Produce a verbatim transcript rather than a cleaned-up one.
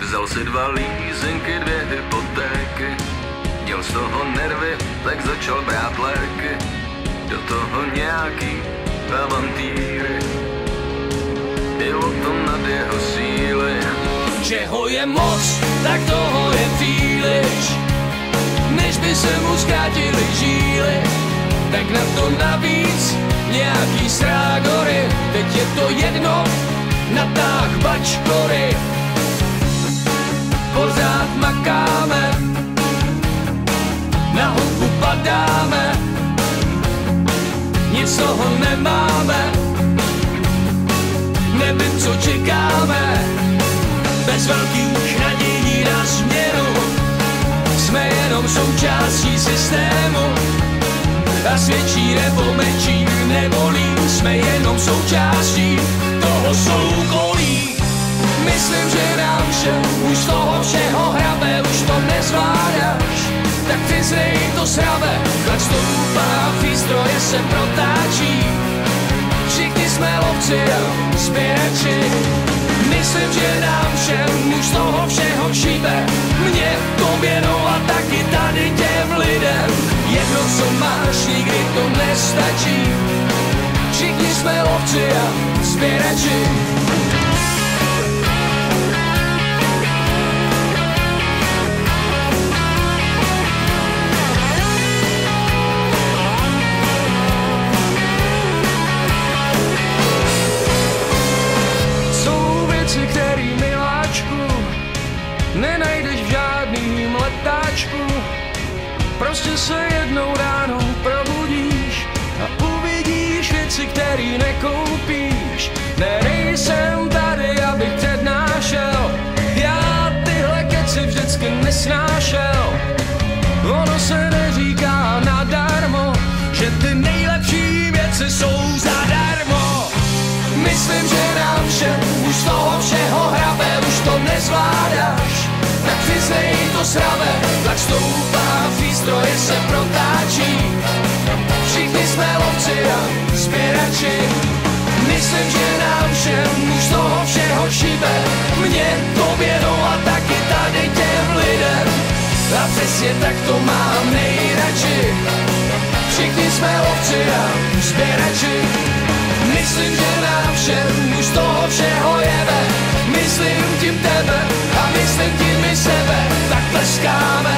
Vzal si dva lízinky, dvě hypotéky, měl z toho nervy, tak začal brát léky, do toho nějaký avantýry, bylo to nad jeho síly. Čeho je moc, tak toho je příliš, než by se mu zkrátily žíly, tak na to navíc nějaký srágory, teď je to jedno, natáh bačkory. Pořád makáme, na hubu padáme, nic toho nemáme, nevím, co čekáme, bez velkých nadějí na změnu, jsme jenom součástí systému a svědčí nebo mečí nevolí, jsme jenom součástí toho soukolí. Myslím, že nám všem už toho všeho hrabe, už to nezvládáš, tak přiznej to srabe, chlad stoupá, výstroje se protáčí, všichni jsme lovci a sběrači. Myslím, že nám všem už toho všeho šíbe, mě, tobě, no a taky tady těm lidem. Jedno, co máš, nikdy to nestačí, všichni jsme lovci a sběrači. Nenajdeš v žádným letáčku, prostě se jednou ráno probudíš a uvidíš věci, který nekoupíš. Ne, nejsem tady, abych přednášel, já tyhle keci vždycky nesnášel. Ono se neříká nadarmo, že ty nejlepší věci jsou zadarmo. Myslím, že nám všem už toho všeho hrabe, už to nezvládáš, tak přiznej to srabe, tlak stoupá, výstroje se protáčí, všichni jsme lovci a sběrači. Myslím, že nám všem už toho všeho šíbe, mě, tobě, no a taky tady těm lidem, a přesně tak to mám nejradši, všichni jsme lovci a sběrači. Myslím, že nám všem už toho všeho jebe, myslím tím tebe a myslím tím i sebe, tak tleskáme